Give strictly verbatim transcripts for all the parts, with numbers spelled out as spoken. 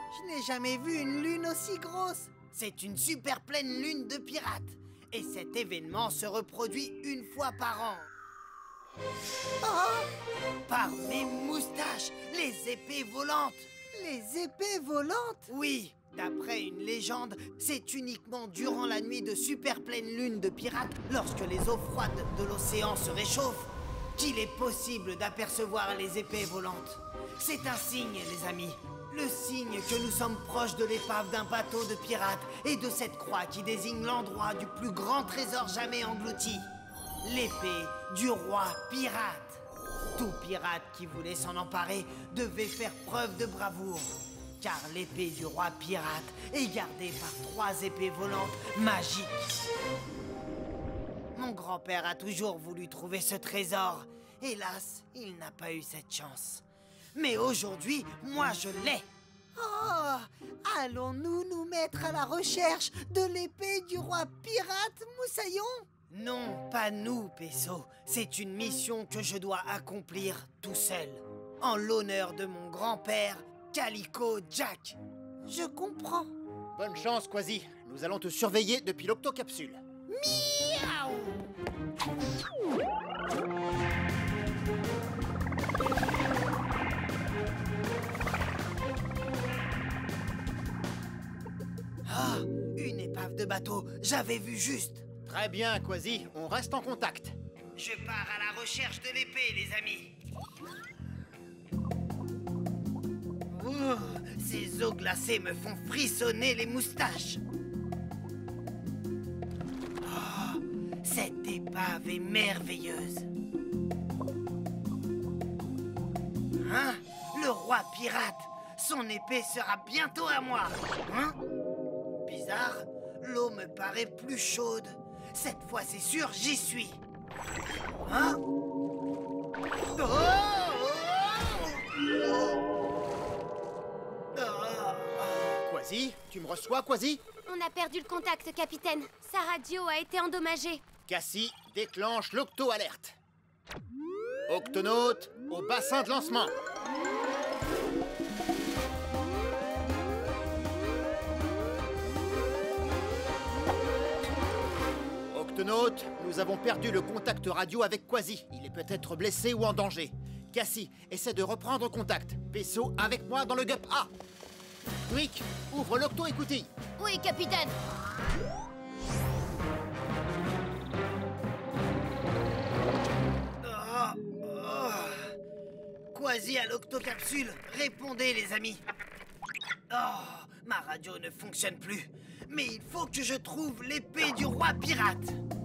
Je n'ai jamais vu une lune aussi grosse. C'est une super pleine lune de pirates. Et cet événement se reproduit une fois par an. Oh! Par mes moustaches, les épées volantes. Les épées volantes? Oui, d'après une légende, c'est uniquement durant la nuit de super pleine lune de pirates, lorsque les eaux froides de l'océan se réchauffent, qu'il est possible d'apercevoir les épées volantes. C'est un signe, les amis. Le signe que nous sommes proches de l'épave d'un bateau de pirates et de cette croix qui désigne l'endroit du plus grand trésor jamais englouti. L'épée du roi pirate. Tout pirate qui voulait s'en emparer devait faire preuve de bravoure. Car l'épée du roi pirate est gardée par trois épées volantes magiques. Mon grand-père a toujours voulu trouver ce trésor. Hélas, il n'a pas eu cette chance. Mais aujourd'hui, moi je l'ai. Oh, allons-nous nous mettre à la recherche de l'épée du roi pirate, Moussaillon? Non, pas nous, Peso. C'est une mission que je dois accomplir tout seul. En l'honneur de mon grand-père, Calico Jack. Je comprends. Bonne chance, Kwazii. Nous allons te surveiller depuis l'octocapsule. Miaou! Ah, une épave de bateau, j'avais vu juste. Très bien, Kwazii, on reste en contact. Je pars à la recherche de l'épée, les amis. Oh, ces eaux glacées me font frissonner les moustaches. Oh, cette épave est merveilleuse. Hein? Le roi pirate, son épée sera bientôt à moi. Hein? Bizarre, l'eau me paraît plus chaude. Cette fois, c'est sûr, j'y suis. Hein? Oh, oh, oh. Kwazii, tu me reçois, Kwazii? On a perdu le contact, capitaine. Sa radio a été endommagée. Cassie, déclenche l'octo-alerte. Octonaute, au bassin de lancement. Octonaute, nous avons perdu le contact radio avec Kwazii. Il est peut-être blessé ou en danger. Cassie, essaie de reprendre contact. Peso, avec moi dans le Gup A. Tweak, ouvre l'octo-écoutille. Oui, capitaine. Oh, oh. Kwazii à l'octocapsule, répondez les amis. Oh, ma radio ne fonctionne plus. Mais il faut que je trouve l'épée du roi pirate.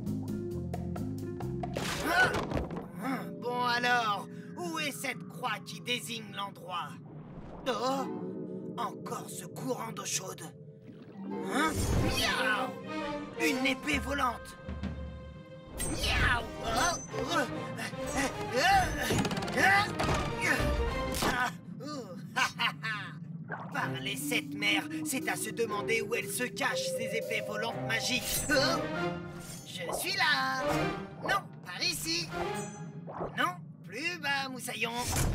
Ah, ah, bon alors, où est cette croix qui désigne l'endroit? Oh, encore ce courant d'eau chaude. Hein? Miaou! Une épée volante. Miaou! Oh, oh, ah, ah, ah, oh, ha, ha, ha. Par les sept mers, c'est à se demander où elles se cachent, ces épées volantes magiques. Oh, je suis là. Non, par ici. Non, plus bas, Moussaillon.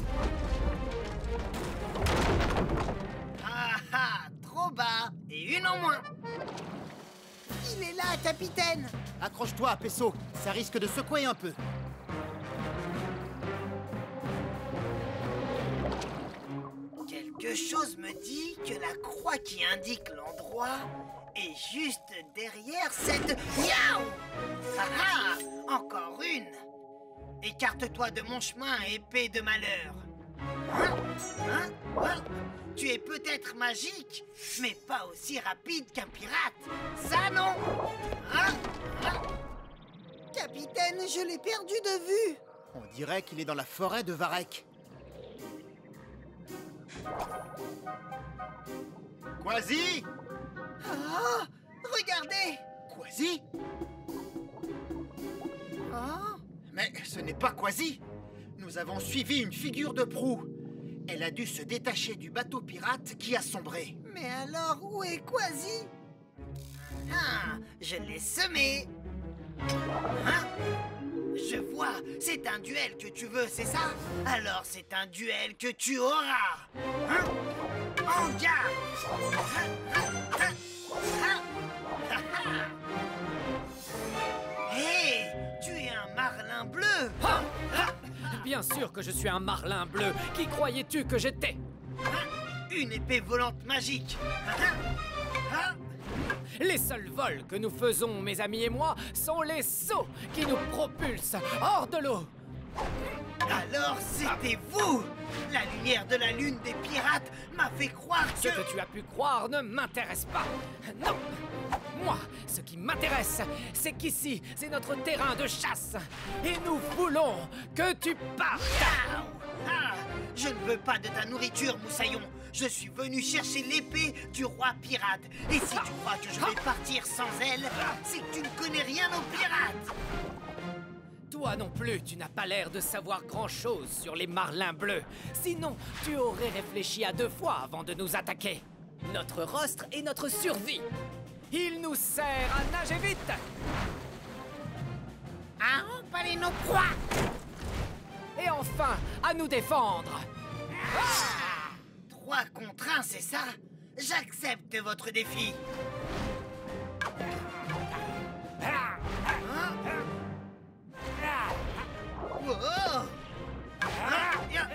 Ah ah, trop bas. Et une en moins. Il est là, capitaine. Accroche-toi, Peso, ça risque de secouer un peu. Quelque chose me dit que la croix qui indique l'endroit est juste derrière cette... Miaou! Ah ah! Encore une! Écarte-toi de mon chemin, épée de malheur. Hein? Hein? Hein? Tu es peut-être magique, mais pas aussi rapide qu'un pirate. Ça, non! Hein? Hein? Capitaine, je l'ai perdu de vue. On dirait qu'il est dans la forêt de Varek. Kwazii! Ah! Regardez! Kwazii? Ah! Mais ce n'est pas Kwazii! Nous avons suivi une figure de proue. Elle a dû se détacher du bateau pirate qui a sombré. Mais alors, où est Kwazii? Ah! Je l'ai semé! Hein? Je vois, c'est un duel que tu veux, c'est ça? Alors c'est un duel que tu auras! Hein? En garde. Hé, tu es un marlin bleu. Ah Bien sûr que je suis un marlin bleu. Qui croyais-tu que j'étais? Une épée volante magique. Les seuls vols que nous faisons, mes amis et moi, sont les sauts qui nous propulsent hors de l'eau. Alors c'était vous! La lumière de la lune des pirates m'a fait croire que... Ce que tu as pu croire ne m'intéresse pas. Non! Moi, ce qui m'intéresse, c'est qu'ici, c'est notre terrain de chasse. Et nous voulons que tu partes. Ah, je ne veux pas de ta nourriture, Moussaillon. Je suis venu chercher l'épée du roi pirate. Et si tu crois que je vais partir sans elle, c'est que tu ne connais rien aux pirates. Toi non plus, tu n'as pas l'air de savoir grand-chose sur les marlins bleus. Sinon, tu aurais réfléchi à deux fois avant de nous attaquer. Notre rostre est notre survie. Il nous sert à nager vite. À empaler nos proies. Et enfin, à nous défendre. Ah, trois contre un, c'est ça? J'accepte votre défi. Hein? Oh! Ah, ya.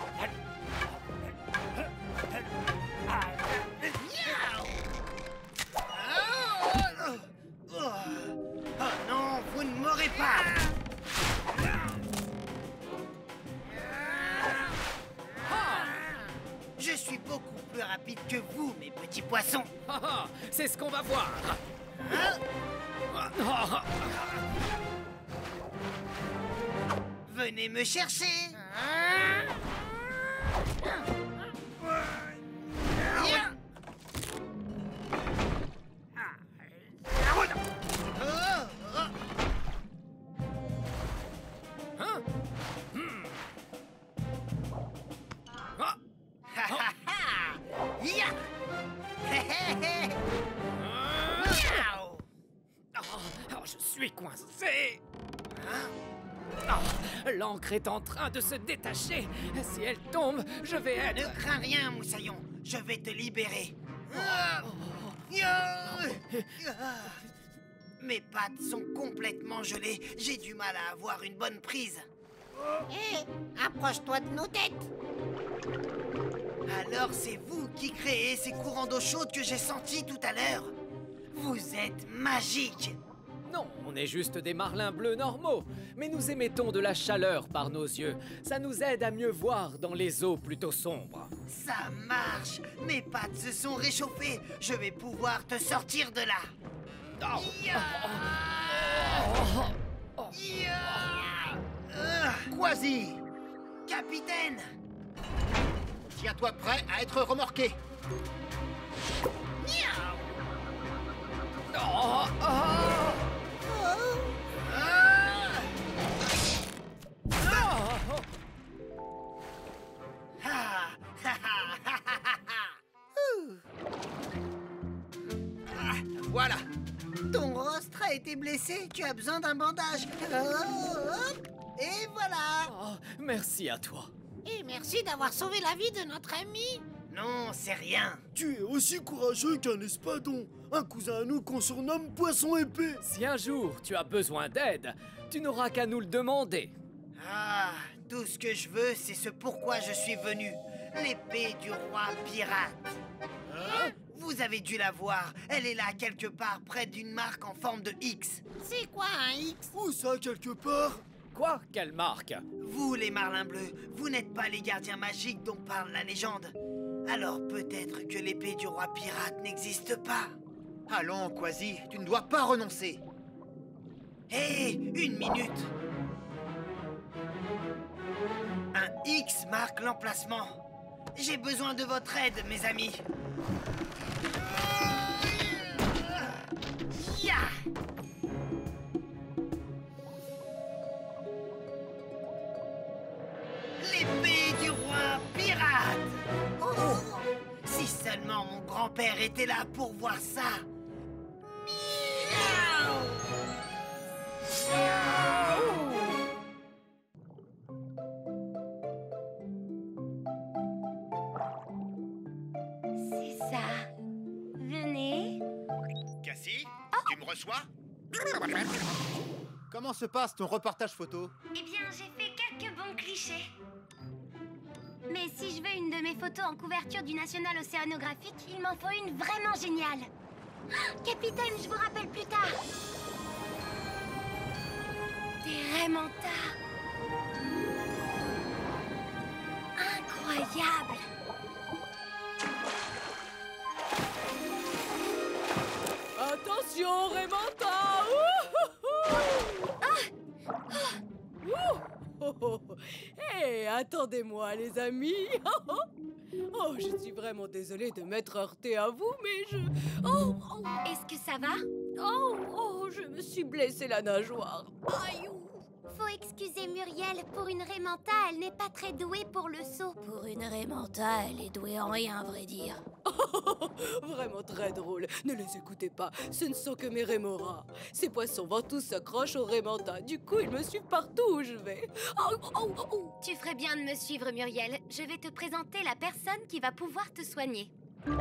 Oh non, vous ne m'aurez pas! Je suis beaucoup plus rapide que vous, mes petits poissons. C'est ce qu'on va voir. Hein? Venez me chercher. Ya. Hein? Hmm. Ah. Ya. Miaou. Oh, je suis coincé. Oh, l'encre est en train de se détacher. Si elle tombe, je vais être... Ne crains rien, Moussaillon. Je vais te libérer. Ya. Mes pattes sont complètement gelées. J'ai du mal à avoir une bonne prise. Hé, approche-toi de nos têtes. Alors c'est vous qui créez ces courants d'eau chaude que j'ai sentis tout à l'heure. Vous êtes magique. Non, on est juste des marlins bleus normaux. Mais nous émettons de la chaleur par nos yeux. Ça nous aide à mieux voir dans les eaux plutôt sombres. Ça marche. Mes pattes se sont réchauffées. Je vais pouvoir te sortir de là. Oh. Ya. Ya. Euh, Quasi, Capitaine. tiens-toi prêt à être remorqué. Miaou. Oh, oh. Ah. Oh. Ah. Ha, ha, ha, ha, ha. Ouh. Ah, voilà. Ton rostre a été blessé, tu as besoin d'un bandage. Oh, hop. Et voilà. Oh, merci à toi. Et merci d'avoir sauvé la vie de notre ami. Non, c'est rien. Tu es aussi courageux qu'un espadon, un cousin à nous qu'on surnomme Poisson épée. Si un jour tu as besoin d'aide, tu n'auras qu'à nous le demander. Ah, tout ce que je veux, c'est ce pourquoi je suis venu. L'épée du roi pirate. Hein? Vous avez dû la voir. Elle est là quelque part près d'une marque en forme de X. C'est quoi un X? Où ça, quelque part? Quoi? Quelle marque? Vous, les marlins bleus, vous n'êtes pas les gardiens magiques dont parle la légende. Alors peut-être que l'épée du roi pirate n'existe pas. Allons, Quasi, tu ne dois pas renoncer. Hé, une minute. Un X marque l'emplacement. J'ai besoin de votre aide, mes amis. Ya! L'épée du roi pirate! Oh! Si seulement mon grand-père était là pour voir ça! Miaou! reçois. Comment se passe ton reportage photo? Eh bien, j'ai fait quelques bons clichés. Mais si je veux une de mes photos en couverture du National Océanographique, il m'en faut une vraiment géniale. Oh, capitaine, je vous rappelle plus tard. Des raies manta. Incroyable. Attention, raies manta. Hé, attendez-moi, les amis. Oh, je suis vraiment désolée de m'être heurtée à vous, mais je... Oh, oh. Est-ce que ça va? Oh, oh, je me suis blessée la nageoire. Aïe. Faut excuser Muriel, pour une raie manta, elle n'est pas très douée pour le saut. Pour une raie manta, elle est douée en rien, à vrai dire. Vraiment très drôle. Ne les écoutez pas, ce ne sont que mes rémoras. Ces poissons ventous s'accrochent aux raies manta. Du coup, ils me suivent partout où je vais. Oh, oh, oh. Tu ferais bien de me suivre, Muriel. Je vais te présenter la personne qui va pouvoir te soigner.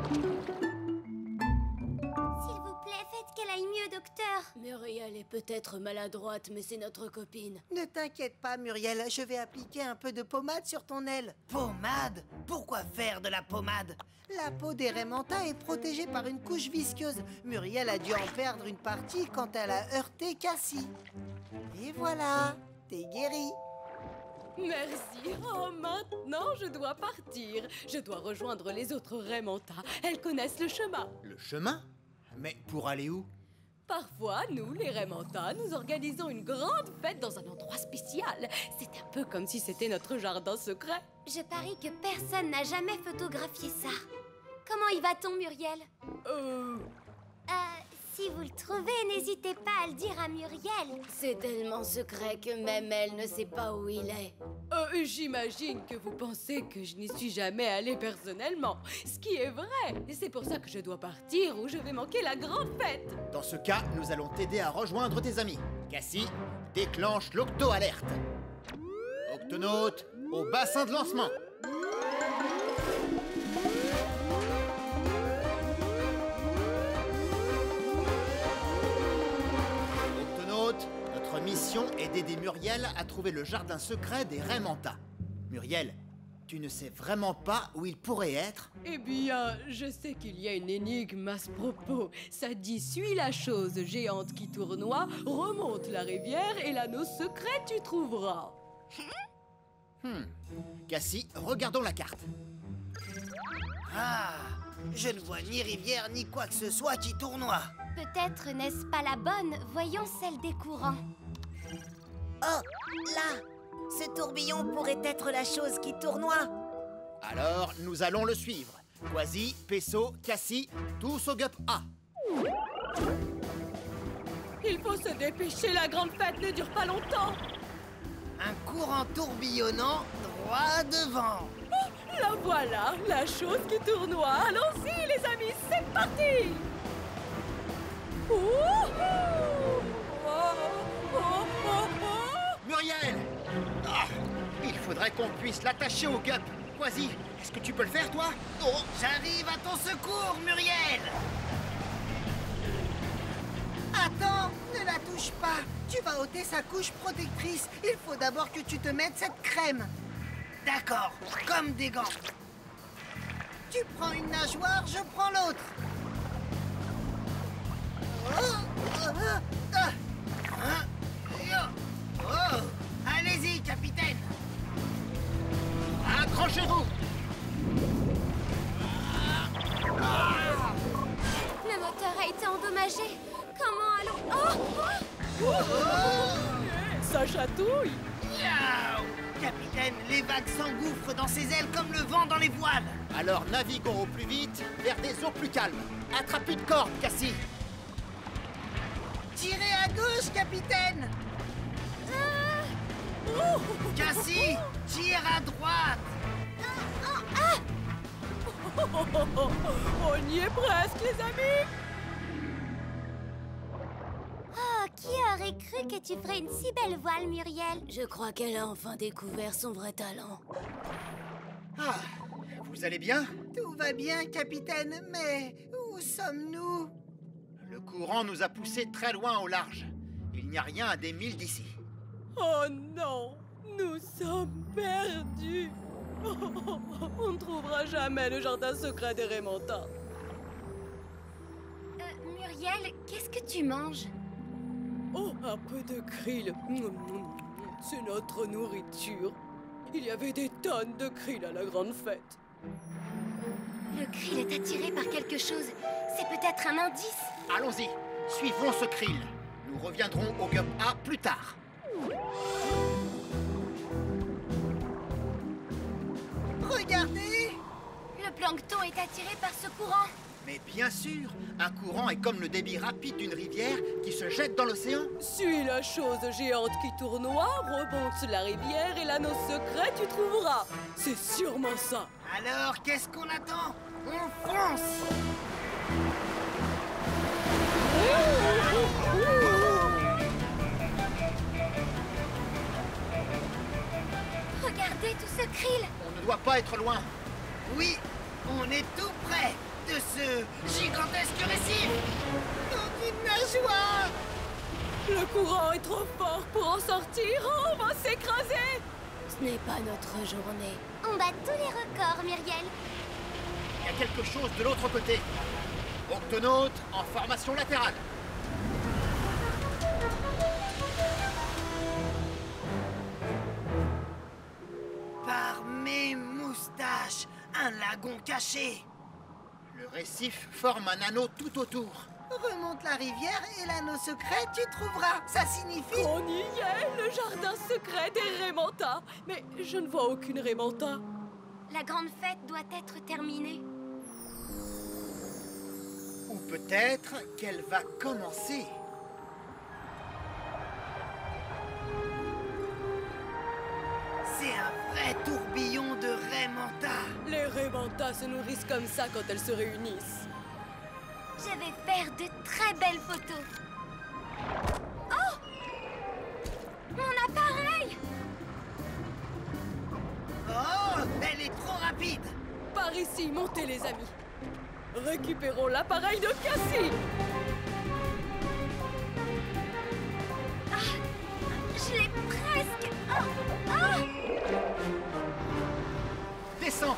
S'il vous plaît, faites qu'elle aille mieux, docteur. Muriel est peut-être maladroite, mais c'est notre copine. Ne t'inquiète pas, Muriel, je vais appliquer un peu de pommade sur ton aile. Pommade? Pourquoi faire de la pommade? La peau des raies manta est protégée par une couche visqueuse. Muriel a dû en perdre une partie quand elle a heurté Cassie. Et voilà, t'es guérie. Merci. Oh, maintenant, je dois partir. Je dois rejoindre les autres raies manta. Elles connaissent le chemin. Le chemin? Mais pour aller où? Parfois, nous, les raies manta, nous organisons une grande fête dans un endroit spécial. C'est un peu comme si c'était notre jardin secret. Je parie que personne n'a jamais photographié ça. Comment y va-t-on, Muriel? Euh... Euh, si vous le trouvez, n'hésitez pas à le dire à Muriel. C'est tellement secret que même elle ne sait pas où il est. Euh, j'imagine que vous pensez que je n'y suis jamais allée personnellement. Ce qui est vrai. Et c'est pour ça que je dois partir ou je vais manquer la grande fête. Dans ce cas, nous allons t'aider à rejoindre tes amis. Cassie, déclenche l'octo-alerte. Octonaute, au bassin de lancement. Octonaute, notre mission est d'aider Muriel à trouver le jardin secret des raies manta. Muriel, tu ne sais vraiment pas où il pourrait être? Eh bien, je sais qu'il y a une énigme à ce propos. Ça dit, suis la chose géante qui tournoie, remonte la rivière et l'anneau secret tu trouveras. Hmm. Cassie, regardons la carte. Ah, je ne vois ni rivière ni quoi que ce soit qui tournoie. Peut-être n'est-ce pas la bonne? Voyons celle des courants. Oh, là! Ce tourbillon pourrait être la chose qui tournoie. Alors, nous allons le suivre. Quasi, Peso, Cassie, tous au Gup A. Il faut se dépêcher, la grande fête ne dure pas longtemps. Un courant tourbillonnant droit devant. Oh, la voilà, la chose qui tournoie. Allons-y, les amis, c'est parti. Oh, oh, oh, oh, oh. Muriel! Ah, il faudrait qu'on puisse l'attacher au Gup. Quasi, est-ce que tu peux le faire, toi? Oh, j'arrive à ton secours, Muriel! Attends, ne la touche pas. Tu vas ôter sa couche protectrice. Il faut d'abord que tu te mettes cette crème. D'accord, comme des gants. Tu prends une nageoire, je prends l'autre. Oh, ah, ah, ah, yo. Oh, allez-y, capitaine. Accrochez-vous! Le moteur a été endommagé. Comment allons... Oh, oh. Ça chatouille. Miaou. Capitaine, les vagues s'engouffrent dans ses ailes comme le vent dans les voiles. Alors naviguons au plus vite vers des eaux plus calmes. Attrape une corde, Cassie. Tirez à gauche, capitaine. Ah. Cassie, tire à droite. Oh, oh, oh, oh. On y est presque, les amis. Oh, qui aurait cru que tu ferais une si belle voile, Muriel? Je crois qu'elle a enfin découvert son vrai talent. Ah, vous allez bien? Tout va bien, capitaine, mais où sommes-nous? Le courant nous a poussés très loin au large. Il n'y a rien à des milles d'ici. Oh non, nous sommes perdus. On ne trouvera jamais le jardin secret des Raymontas. Euh, Muriel, qu'est-ce que tu manges? Oh, un peu de krill. C'est notre nourriture. Il y avait des tonnes de krill à la grande fête. Le krill est attiré par quelque chose. C'est peut-être un indice. Allons-y, suivons ce krill. Nous reviendrons au Gup A plus tard. Regardez! Le plancton est attiré par ce courant. Mais bien sûr, un courant est comme le débit rapide d'une rivière qui se jette dans l'océan. Suis la chose géante qui tournoie, remonte sur la rivière et l'anneau secret tu trouveras. C'est sûrement ça. Alors, qu'est-ce qu'on attend? On fonce! Regardez tout ce krill. On ne doit pas être loin. Oui, on est tout près de ce gigantesque récif! Dans une nageoire! Le courant est trop fort pour en sortir. Oh, on va s'écraser. Ce n'est pas notre journée. On bat tous les records, Muriel. Il y a quelque chose de l'autre côté. Octonaute en formation latérale. Par mes moustaches, un lagon caché! Le récif forme un anneau tout autour. Remonte la rivière et l'anneau secret, tu trouveras. Ça signifie... On y est, le jardin secret des Raymontas. Mais je ne vois aucune Raymanta. La grande fête doit être terminée. Ou peut-être qu'elle va commencer. C'est un vrai tourbillon de Raymanta. Les Raymontas se nourrissent comme ça quand elles se réunissent. Je vais faire de très belles photos. Oh! Mon appareil! Oh, elle est trop rapide. Par ici, montez les amis. Récupérons l'appareil de Cassie. Ah, je l'ai presque. Oh, oh. Descends.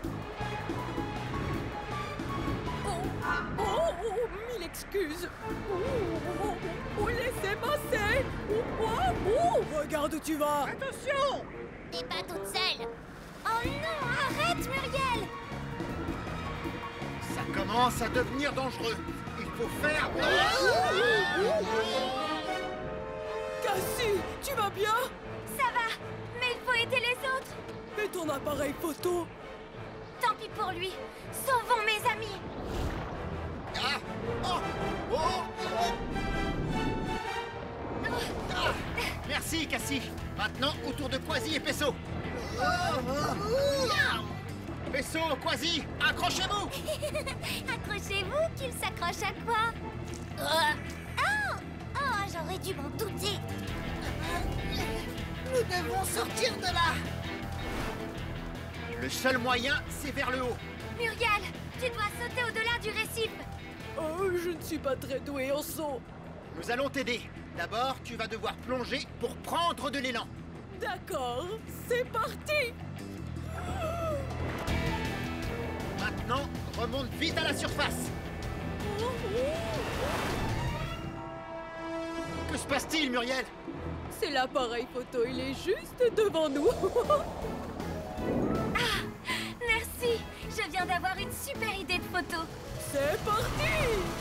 Oh, oh, oh, mille excuses. Oh, oh, oh, laissez passer. Oh, oh, oh, regarde où tu vas. Attention! T'es pas toute seule. Oh non, arrête, Muriel. Ça commence à devenir dangereux. Il faut faire... Cassie, tu vas bien? Ça va, mais il faut aider les autres. Et ton appareil photo? Tant pis pour lui. Sauvons mes amis. Ah! Oh! Oh! Oh! Ah! Merci, Cassie. Maintenant, autour de Quasi et Pesso. Pesso, Quasi, accrochez-vous! Accrochez-vous qu'il s'accroche à quoi? Oh! Oh, j'aurais dû m'en douter. Nous devons sortir de là. Le seul moyen, c'est vers le haut. Muriel, tu dois sauter au-delà du récif. Oh, je ne suis pas très douée en saut. Nous allons t'aider. D'abord, tu vas devoir plonger pour prendre de l'élan. D'accord, c'est parti. Maintenant, remonte vite à la surface. Que se passe-t-il, Muriel? C'est l'appareil photo, il est juste devant nous. Ah, merci. Je viens d'avoir une super idée de photo. C'est parti.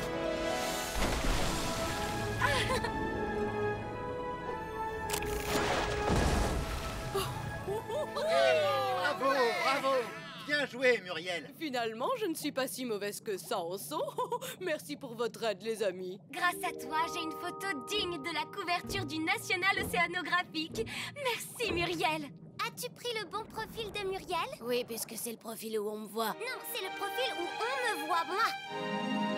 Bravo, bravo. Bien joué, Muriel. Finalement, je ne suis pas si mauvaise que ça en saut. Merci pour votre aide, les amis. Grâce à toi, j'ai une photo digne de la couverture du National Océanographique. Merci, Muriel. As-tu pris le bon profil de Muriel? Oui, puisque c'est le profil où on me voit. Non, c'est le profil où on me voit, moi.